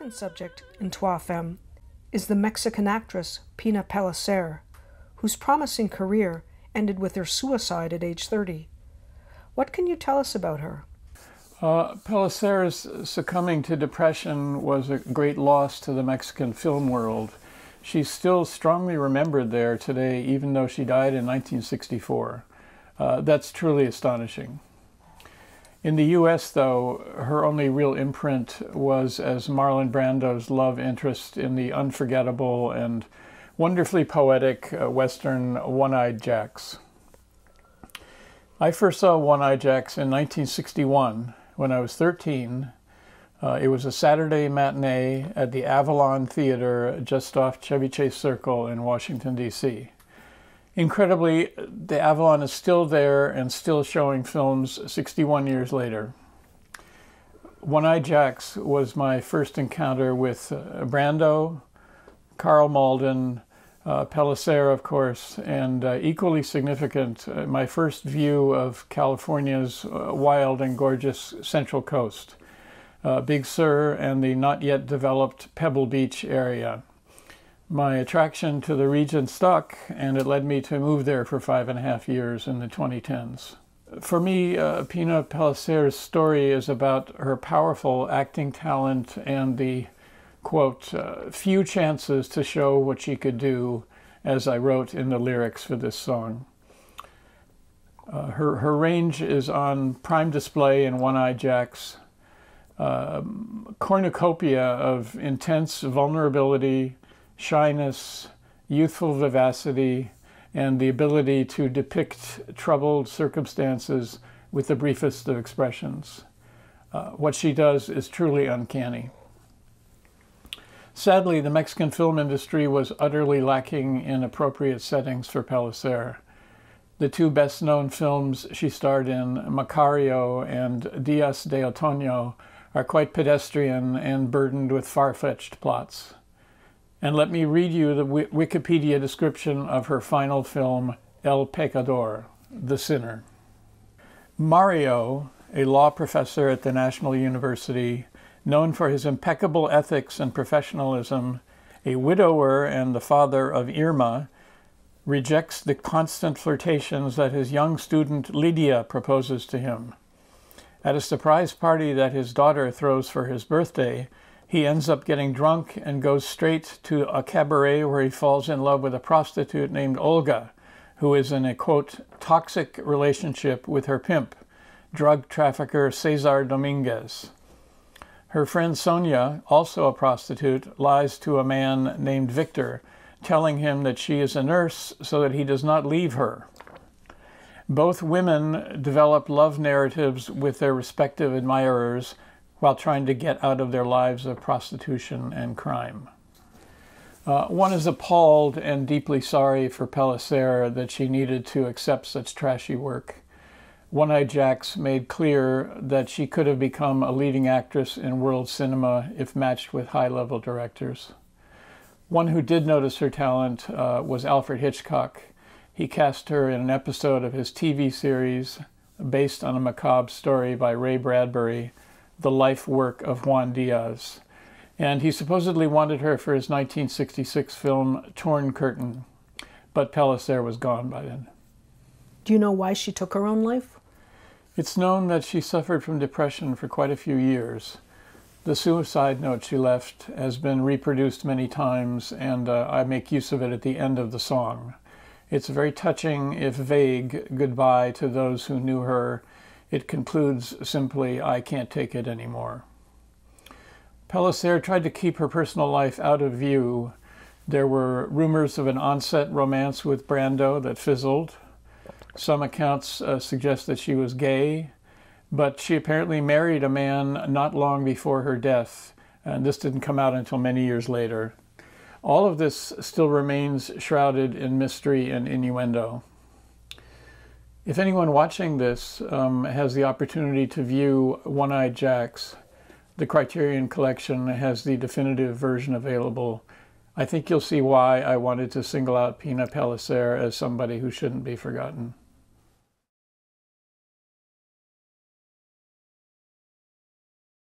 second subject in Trois, Femmes is the Mexican actress Pina Pellicer, whose promising career ended with her suicide at age 30. What can you tell us about her? Pellicer's succumbing to depression was a great loss to the Mexican film world. She's still strongly remembered there today, even though she died in 1964. That's truly astonishing. In the U.S., though, her only real imprint was as Marlon Brando's love interest in the unforgettable and wonderfully poetic Western One-Eyed Jacks. I first saw One-Eyed Jacks in 1961 when I was 13. It was a Saturday matinee at the Avalon Theater just off Chevy Chase Circle in Washington, D.C. Incredibly, the Avalon is still there and still showing films 61 years later. One-Eyed Jacks was my first encounter with Brando, Karl Malden, Pellicer, of course, and equally significant, my first view of California's wild and gorgeous Central Coast, Big Sur and the not yet developed Pebble Beach area. My attraction to the region stuck, and it led me to move there for 5.5 years in the 2010s. For me, Pina Pellicer's story is about her powerful acting talent and the, quote, few chances to show what she could do, as I wrote in the lyrics for this song. Her range is on prime display in One-Eyed Jacks. Cornucopia of intense vulnerability, shyness, youthful vivacity, and the ability to depict troubled circumstances with the briefest of expressions. What she does is truly uncanny. Sadly, the Mexican film industry was utterly lacking in appropriate settings for Pellicer. The two best-known films she starred in, Macario and Días de Otoño, are quite pedestrian and burdened with far-fetched plots. And let me read you the Wikipedia description of her final film, El Pecador, The Sinner. Mario, a law professor at the National University, known for his impeccable ethics and professionalism, a widower and the father of Irma, rejects the constant flirtations that his young student Lydia proposes to him. At a surprise party that his daughter throws for his birthday, he ends up getting drunk and goes straight to a cabaret where he falls in love with a prostitute named Olga, who is in a, quote, toxic relationship with her pimp, drug trafficker Cesar Dominguez. Her friend Sonia, also a prostitute, lies to a man named Victor, telling him that she is a nurse so that he does not leave her. Both women develop love narratives with their respective admirers while trying to get out of their lives of prostitution and crime. One is appalled and deeply sorry for Pellicer that she needed to accept such trashy work. One-Eyed Jacks made clear that she could have become a leading actress in world cinema if matched with high-level directors. One who did notice her talent was Alfred Hitchcock. He cast her in an episode of his TV series based on a macabre story by Ray Bradbury, The Life Work of Juan Diaz. And he supposedly wanted her for his 1966 film Torn Curtain, but Pellicer was gone by then. Do you know why she took her own life? It's known that she suffered from depression for quite a few years. The suicide note she left has been reproduced many times, and I make use of it at the end of the song. It's a very touching, if vague, goodbye to those who knew her. It concludes simply, "I can't take it anymore." Pellicer tried to keep her personal life out of view. There were rumors of an on-set romance with Brando that fizzled. Some accounts suggest that she was gay, but she apparently married a man not long before her death, and this didn't come out until many years later. All of this still remains shrouded in mystery and innuendo. If anyone watching this has the opportunity to view One-Eyed Jacks, the Criterion Collection has the definitive version available. I think you'll see why I wanted to single out Pina Pellicer as somebody who shouldn't be forgotten.